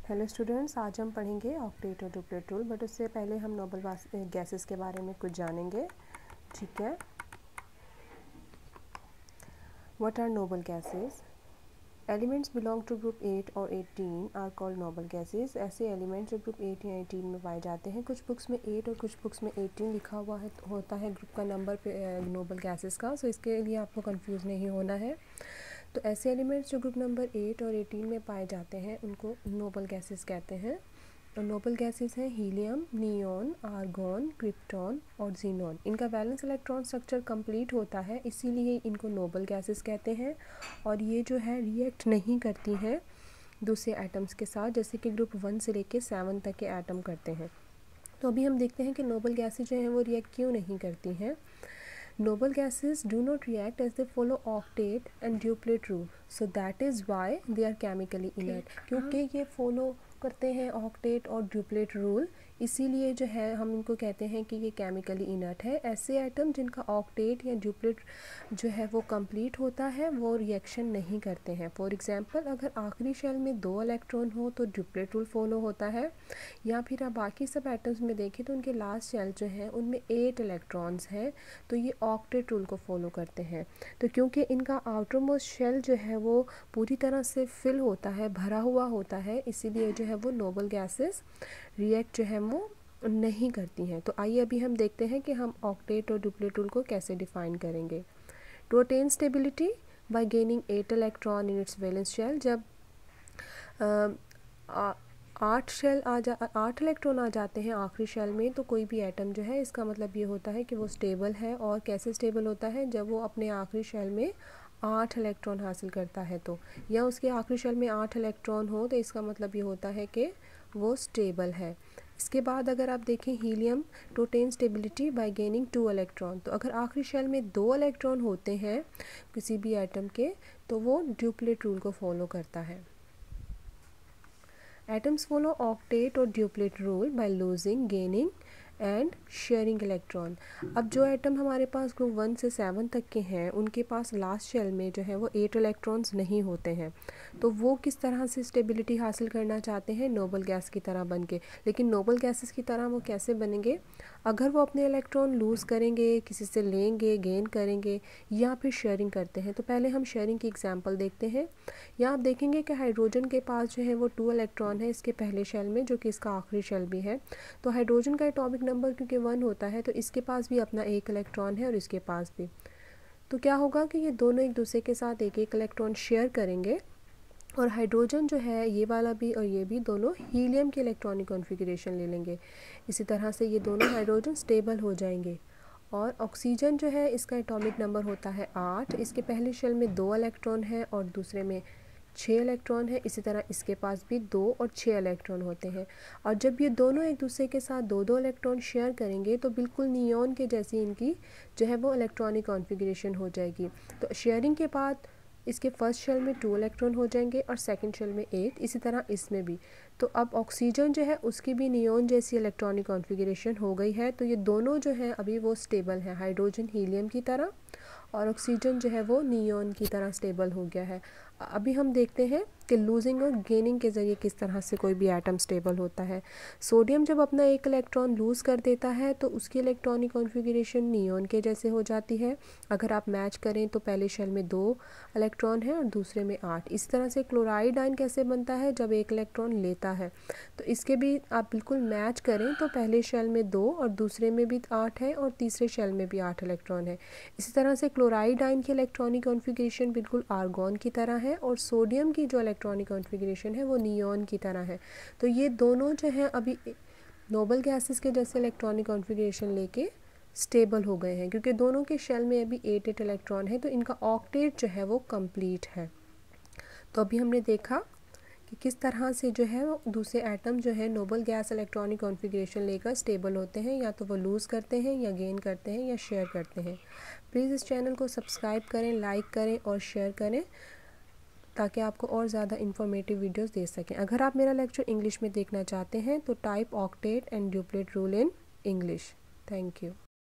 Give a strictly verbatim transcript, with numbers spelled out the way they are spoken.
Hello students, आज हम पढ़ेंगे ऑक्टेट और डुप्लेट रूल, बट उससे पहले हम नोबल गैसेस के बारे में कुछ जानेंगे। ठीक है, what are noble gases? Elements belong to group eight और eighteen are called noble gases. ऐसे एलिमेंट्स जो ग्रुप एट या एटीन में पाए जाते हैं, कुछ बुक्स में एट और कुछ बुक्स में एटीन लिखा हुआ है होता है ग्रुप का नंबर पे नोबल गैसेस का, सो इसके लिए आपको कंफ्यूज नहीं होना है। तो ऐसे एलिमेंट्स जो ग्रुप नंबर एट और एटीन में पाए जाते हैं उनको नोबल गैसेस कहते हैं। और नोबल गैसेस हैं हीलियम, नियॉन, आर्गॉन, क्रिप्टॉन और जीनॉन। इनका वैलेंस इलेक्ट्रॉन स्ट्रक्चर कंप्लीट होता है, इसीलिए इनको नोबल गैसेस कहते हैं। और ये जो है रिएक्ट नहीं करती हैं दूसरे एटम्स के साथ, जैसे कि ग्रुप वन से लेके सेवन तक के एटम करते हैं। तो अभी हम देखते हैं कि नोबल गैसेस जो हैं वो रिएक्ट क्यों नहीं करती हैं। Noble gases do not react as they follow octet and duplet rule, so that is why they are chemically inert। क्योंकि ये फॉलो करते हैं ऑक्टेट और ड्यूप्लेट रूल, इसीलिए जो है हम इनको कहते हैं कि ये केमिकली इनर्ट है। ऐसे एटम जिनका ऑक्टेट या ड्यूप्लेट जो है वो कंप्लीट होता है वो रिएक्शन नहीं करते हैं। फॉर एग्जांपल, अगर आखिरी शेल में दो इलेक्ट्रॉन हो तो ड्यूप्लेट रूल फॉलो होता है, या फिर आप बाकी सब एटम्स में देखें तो उनके लास्ट शेल जो है उनमें एट इलेक्ट्रॉन्स हैं, तो ये ऑक्टेट रूल को फॉलो करते हैं। तो क्योंकि इनका आउटरमोस्ट शेल जो है वो पूरी तरह से फिल होता है, भरा हुआ होता है, इसीलिए जो है वो नोबल गैसेस रिएक्ट जो है वो नहीं करती हैं। तो आइए अभी हम देखते हैं कि हम ऑक्टेट और डुप्लेट रूल को कैसे डिफाइन करेंगे। To attain stability by gaining eight electron in its valence shell, जब आठ शेल आ जा आठ इलेक्ट्रॉन आ जाते हैं आखिरी शेल में, तो कोई भी एटम जो है इसका मतलब ये होता है कि वो स्टेबल है। और कैसे स्टेबल होता है? जब वो अपने आखिरी शेल में आठ इलेक्ट्रॉन हासिल करता है, तो या उसके आखिरी शेल में आठ इलेक्ट्रॉन हो तो इसका मतलब ये होता है कि वो स्टेबल है। इसके बाद अगर आप देखें helium, to attain stability by gaining two electron, तो अगर आखिरी शेल में दो इलेक्ट्रॉन होते हैं किसी भी एटम के तो वो ड्यूप्लेट रूल को फॉलो करता है। Atoms follow octet और duplet rule by losing, gaining and sharing electron. अब जो एटम हमारे पास ग्रुप वन से सेवन तक के हैं उनके पास लास्ट शेल में जो है वो एट इलेक्ट्रॉन्स नहीं होते हैं, तो वो किस तरह से स्टेबिलिटी हासिल करना चाहते हैं? नोबल गैस की तरह बन के। लेकिन नोबल गैसेस की तरह वो कैसे बनेंगे? अगर वो अपने इलेक्ट्रॉन लूज़ करेंगे, किसी से लेंगे, गेन करेंगे, या फिर शेयरिंग करते हैं। तो पहले हम शेयरिंग की एग्जांपल देखते हैं। यहाँ आप देखेंगे कि हाइड्रोजन के पास जो है वो टू इलेक्ट्रॉन है इसके पहले शेल में, जो कि इसका आखिरी शेल भी है। तो हाइड्रोजन का एटॉमिक नंबर क्योंकि वन होता है तो इसके पास भी अपना एक इलेक्ट्रॉन है और इसके पास भी। तो क्या होगा कि ये दोनों एक दूसरे के साथ एक एक इलेक्ट्रॉन शेयर करेंगे, और हाइड्रोजन जो है ये वाला भी और ये भी दोनों हीलियम की इलेक्ट्रॉनिक कॉन्फ़िगरेशन ले लेंगे। इसी तरह से ये दोनों हाइड्रोजन स्टेबल हो जाएंगे। और ऑक्सीजन जो है इसका एटॉमिक नंबर होता है आठ, इसके पहले शेल में दो इलेक्ट्रॉन है और दूसरे में छः इलेक्ट्रॉन है। इसी तरह इसके पास भी दो और छः इलेक्ट्रॉन होते हैं। और जब ये दोनों एक दूसरे के साथ दो दो इलेक्ट्रॉन शेयर करेंगे तो बिल्कुल नियॉन के जैसी इनकी जो है वो इलेक्ट्रॉनिक कॉन्फ़िगरेशन हो जाएगी। तो शेयरिंग के बाद इसके फर्स्ट शेल में टू इलेक्ट्रॉन हो जाएंगे और सेकंड शेल में एट, इसी तरह इसमें भी। तो अब ऑक्सीजन जो है उसकी भी नियॉन जैसी इलेक्ट्रॉनिक कॉन्फ़िगरेशन हो गई है। तो ये दोनों जो है अभी वो स्टेबल है, हाइड्रोजन हीलियम की तरह और ऑक्सीजन जो है वो नियॉन की तरह स्टेबल हो गया है। अभी हम देखते हैं कि लूजिंग और गेनिंग के ज़रिए किस तरह से कोई भी एटम स्टेबल होता है। सोडियम जब अपना एक इलेक्ट्रॉन लूज़ कर देता है तो उसकी इलेक्ट्रॉनिक कॉन्फ़िगरेशन नियॉन के जैसे हो जाती है। अगर आप मैच करें तो पहले शेल में दो इलेक्ट्रॉन है और दूसरे में आठ। इस तरह से क्लोराइड आयन कैसे बनता है? जब एक इलेक्ट्रॉन लेता है। तो इसके भी आप बिल्कुल मैच करें तो पहले शेल में दो और दूसरे में भी आठ है और तीसरे शेल में भी आठ इलेक्ट्रॉन है। इसी तरह से क्लोराइड आयन की इलेक्ट्रॉनिक कॉन्फ़िगरेशन बिल्कुल आर्गॉन की तरह है और सोडियम की जो इलेक्ट्रॉनिक कॉन्फ़िगरेशन है वो नियॉन की तरह है। तो ये दोनों जो हैं अभी नोबल गैसेस के जैसे इलेक्ट्रॉनिक कॉन्फ़िगरेशन लेके स्टेबल हो गए हैं, क्योंकि दोनों के शेल में अभी एट एट इलेक्ट्रॉन है, तो इनका ऑक्टेट जो है वो कंप्लीट है। तो अभी हमने देखा कि किस तरह से जो है दूसरे एटम जो है नोबल गैस इलेक्ट्रॉनिक कॉन्फ़िगरेशन लेकर स्टेबल होते हैं, या तो वो लूज़ करते हैं या गेन करते हैं या शेयर करते हैं। प्लीज़ इस चैनल को सब्सक्राइब करें, लाइक करें और शेयर करें ताकि आपको और ज़्यादा इन्फॉर्मेटिव वीडियोस दे सकें। अगर आप मेरा लेक्चर इंग्लिश में देखना चाहते हैं तो type octet and duplet rule in English. Thank you.